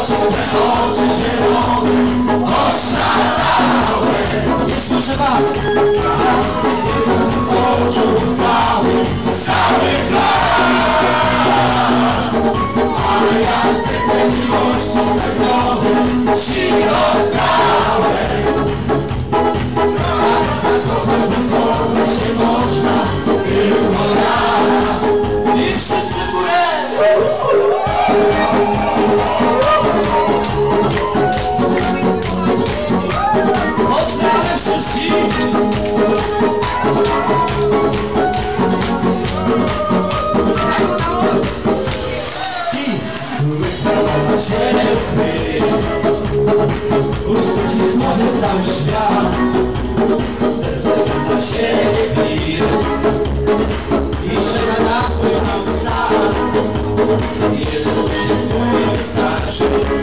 te oczy zielone, oszalałe. Nie słyszę was. Oczu cały las. Ale ja z tej miłości spragniony ci oddałem. Tak zakochać się można tylko raz. I wszyscy w górę. Pozdrawiam wszystkich. Ustuć może cały świat. Serce dla ciebie bije i czeka na twój stan. Jedno się tu nie wystarczy.